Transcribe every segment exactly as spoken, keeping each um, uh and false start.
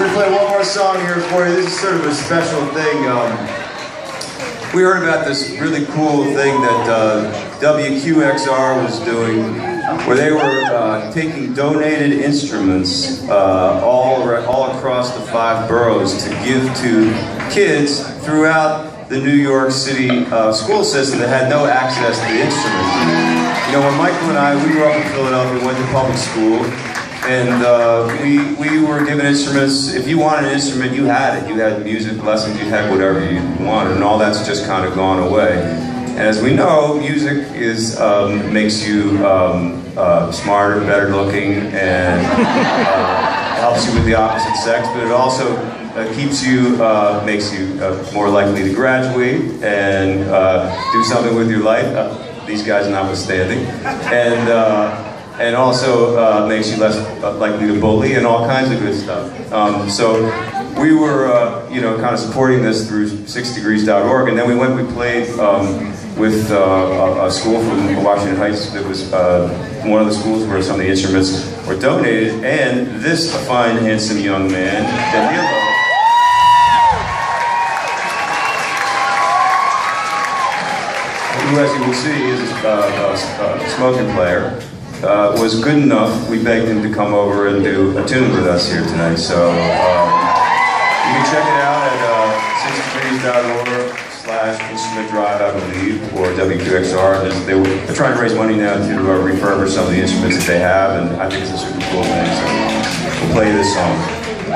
We're gonna play one more song here for you. This is sort of a special thing. Um, we heard about this really cool thing that uh, W Q X R was doing, where they were uh, taking donated instruments uh, all all across the five boroughs to give to kids throughout the New York City uh, school system that had no access to the instruments. You know, when Michael and I, we grew up in Philadelphia, we went to public school. And uh, we, we were given instruments. If you wanted an instrument, you had it. You had music lessons, you had whatever you wanted, and all that's just kind of gone away. And as we know, music is, um, makes you um, uh, smarter, better looking, and uh, helps you with the opposite sex, but it also uh, keeps you, uh, makes you uh, more likely to graduate and uh, do something with your life, uh, these guys notwithstanding. And, uh, and also uh, makes you less uh, likely to bully and all kinds of good stuff. Um, so we were, uh, you know, kind of supporting this through Six Degrees dot org, and then we went, we played um, with uh, a, a school from Washington Heights that was uh, one of the schools where some of the instruments were donated, and this fine, handsome young man, Danilo, who, as you will see, is a, a, a smoking player. Uh, was good enough, we begged him to come over and do a tune with us here tonight. So um, you can check it out at uh, Six Degrees dot org slash instrument drive, I believe, or W Q X R. They were, they're trying to raise money now to uh, refurbish some of the instruments that they have, and I think it's a super cool thing. So we'll play you this song.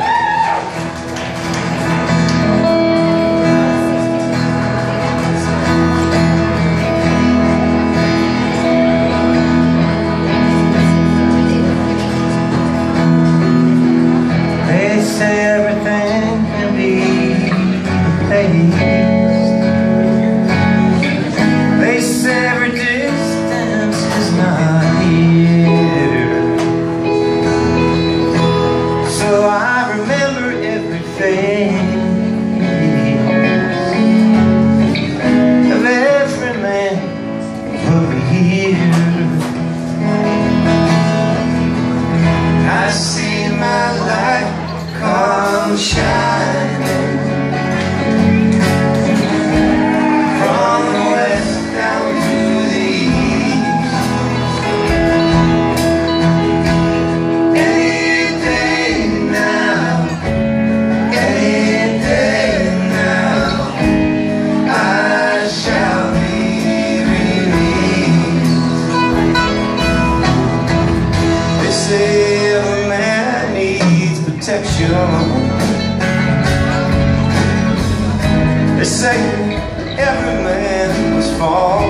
They say every man must fall,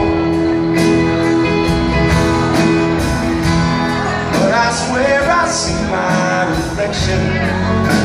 but I swear I see my reflection